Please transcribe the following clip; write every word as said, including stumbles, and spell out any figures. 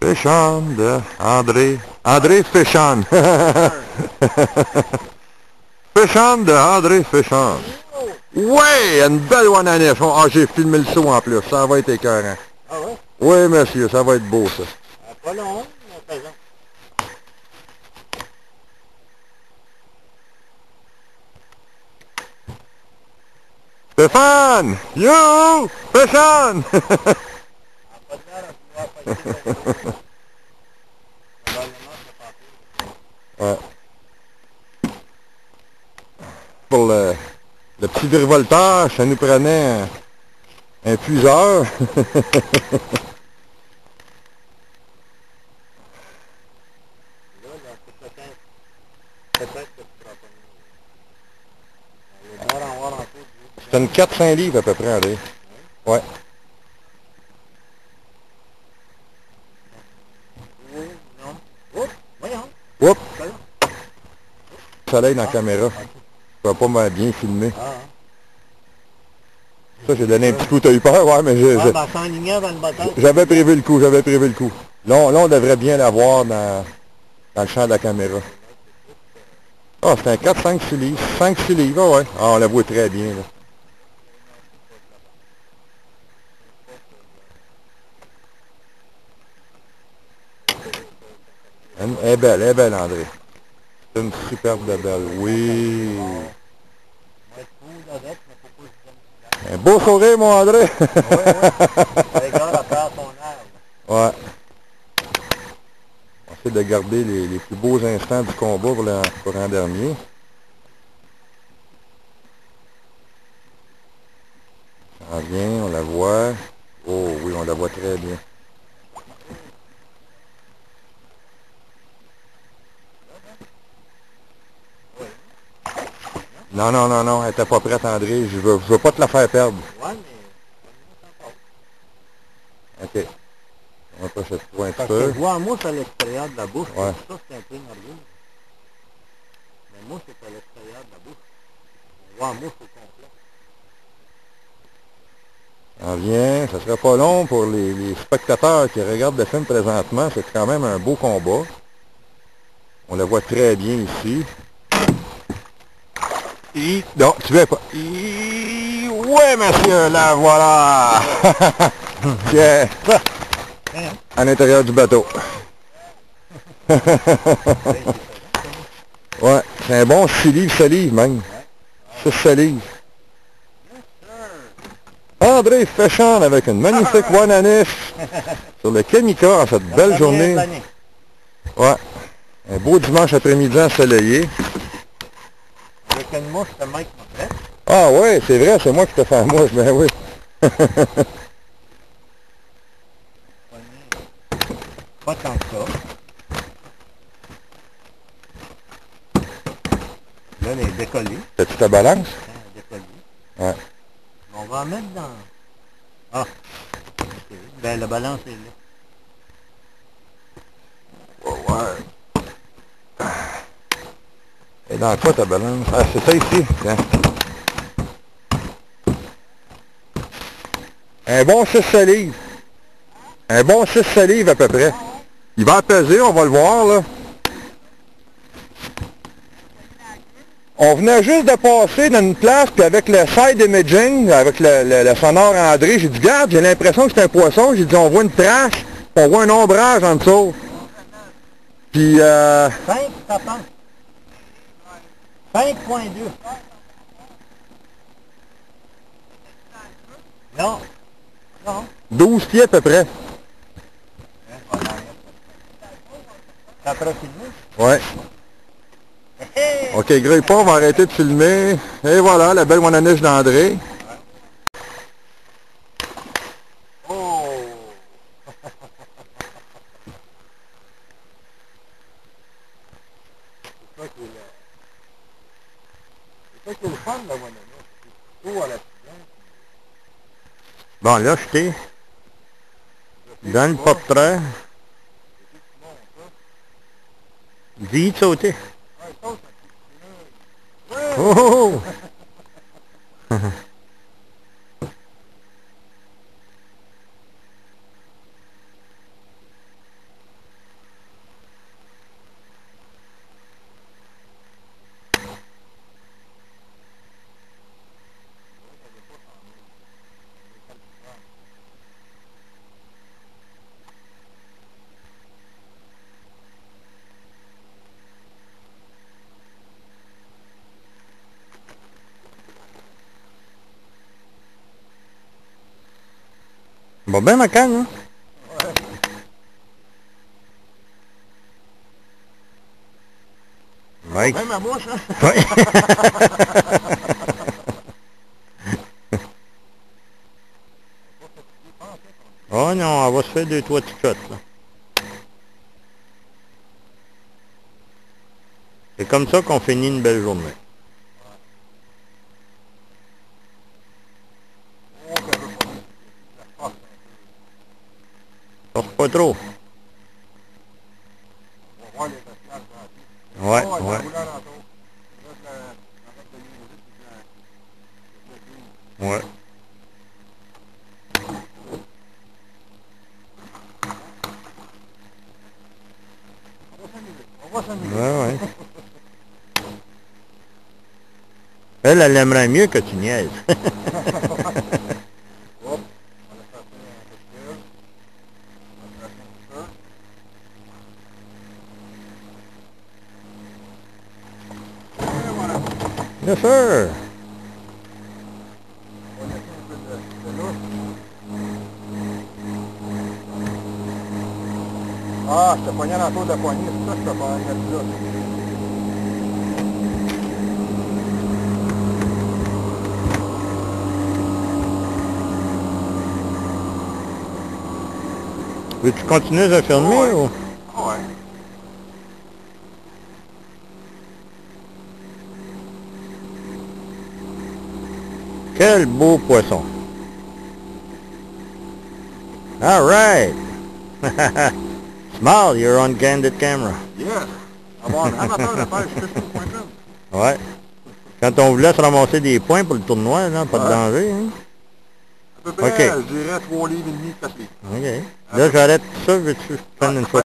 Féchane de André. André Féchane. Féchane de André Féchane. Ouais, une belle one-année. Ah, j'ai filmé le saut en plus. Ça va être écœurant. Ah ouais? Oui, monsieur, ça va être beau, ça. Ah, pas long, mais présent. Stéphane! Yo! Féchane! Ah, pas de l'air à vouloir passer le vélo. Probablement, c'est pas pire. Ouais. Pour le, le petit virevoltage, ça nous prenait un, un puiseur. Là, là, c'est peut-être, peut-être que tu pourras pas mieux. Il va devoir en voir un peu. C'est une quatre cinq livres à peu près, André. Ouais. Oui, non. Oups, voyons. Oups! Voilà. Soleil dans la caméra. Ok. Ça va pas mal bien filmer. Ah, Ça, j'ai donné un petit coup, t'as eu peur, ouais, mais j'ai- ah j'ai- ben, s'enlignait avant le bataille. j'avais prévu le coup, j'avais prévu le coup. Là, on, là, on devrait bien l'avoir dans, dans le champ de la caméra. Ah, c'est un quatre cinq six livres. cinq six livres, ah ouais. Ah, on la voit très bien, là. Elle elle est belle, elle est belle, André. C'est une superbe de belle, oui. On va être cool avec, mais faut pas se donner. Un beau sourire, mon André. Oui, oui. Avec l'heure à faire son âge. Ouais. On essaie de garder les, les plus beaux instants du combat pour le pour l'an dernier. Ça en vient, on la voit. Oh oui, on la voit très bien. Non, non, non, non, elle était pas prête, André. Je veux, je veux pas te la faire perdre. Ouais, mais OK. On va prochaine fois un petit parce que peu. je vois en mousse à l'extérieur de la bouche. Ouais. Ça, c'est un peu nerveux. Mais mousse, c'est à l'extérieur de la bouche. On voit en mousse au complet. Ça en vient, ça sera pas long pour les, les spectateurs qui regardent le film présentement. C'est quand même un beau combat. On la voit très bien ici. Et, non, tu veux pas. Et, ouais, monsieur, là, voilà. Tiens, à l'intérieur du bateau. Ouais, c'est un bon six livres, sept livres même. six, sept livres. André Féchane avec une magnifique one-année sur le Kamika en cette belle journée. Ouais, un beau dimanche après-midi ensoleillé. Avec une mouche, le mec m'a fait. Ah ouais, c'est vrai, c'est moi qui te fais la mouche, ben oui. Pas tant que ça. Là, elle est décollée. T'as-tu ta balance? Elle est décollée. Ouais. On va en mettre dans... Ah, ok. Ben, la balance est là. Ouais. Et dans quoi ta balance? Ah, c'est ça ici. Tiens. Un bon six sept livres. Un bon six sept livres à peu près. Il va peser, on va le voir là. On venait juste de passer dans une place, puis avec le side imaging, avec le, le, le sonore André, j'ai dit, regarde, j'ai l'impression que c'est un poisson. J'ai dit, on voit une trace, puis on voit un ombrage en dessous. Puis, euh... cinq, ça pense. cinq virgule deux. Non. Non. douze pieds à peu près. T'as trop filmé? Ouais. Hey! OK, grille pas, on va arrêter de filmer. Et voilà, la belle one-année d'André. Oh! C'est ça qui est le... C'est ça qui est le fun, la one-année. C'est tout à la finale. Bon, là, j'étais dans le portrait. Dis de sauter. Oh! Va bien ma canne, hein? Ouais. Même à moi, ça. Ouais. Oh non, elle va se faire deux, trois petites shots, là. C'est comme ça qu'on finit une belle journée. Force pas trop. Ouais, ouais. Ouais. Ouais, ouais. Elle, elle aimerait mieux que tu niaises. Yes, sir. Ah, je te poignais dans le tour de la poignée, c'est ça que je te poignais là. Veux-tu continuer à filmer Ouais. ou? Ouais. Quel beau poisson. All right. Smile, you're on candid camera. Yes. Avoir un amateur de pêche fishing point com. Ouais. Quand on voulait se ramasser des points pour le tournoi, là, pas de Ouais. danger, hein? À peu près, OK. je dirais trois livres et demi, quatre livres. OK. Là, j'arrête ça, veux-tu prendre une photo?